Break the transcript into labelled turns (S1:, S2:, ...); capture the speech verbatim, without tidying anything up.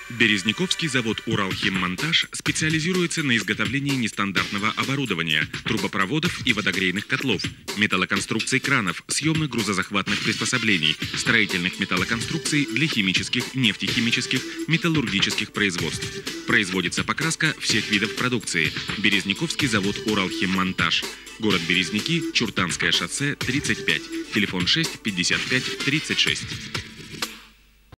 S1: Березниковский завод «Уралхиммонтаж» специализируется на изготовлении нестандартного оборудования, трубопроводов и водогрейных котлов, металлоконструкций кранов, съемных грузозахватных приспособлений, строительных металлоконструкций для химических, нефтехимических, металлургических производств. Производится покраска всех видов продукции. Березниковский завод «Уралхиммонтаж». Город Березники, Чуртанское шоссе, тридцать пять. Телефон шесть пятьдесят пять тридцать шесть.